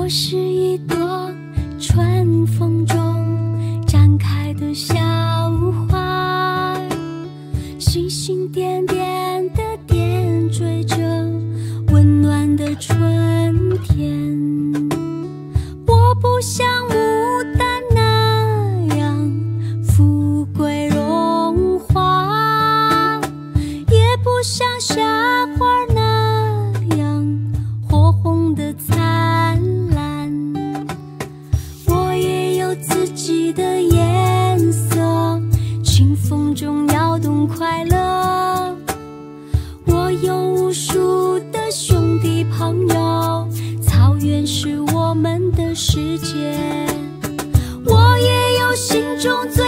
我是一朵春风中展开的小花，星星点点的点缀着温暖的春天。我不像牡丹那样富贵荣华，也不像夏花那样火红的灿烂。我也有自己的颜色，清风中摇动快乐。我有无数的兄弟朋友，草原是我们的世界。我也有心中最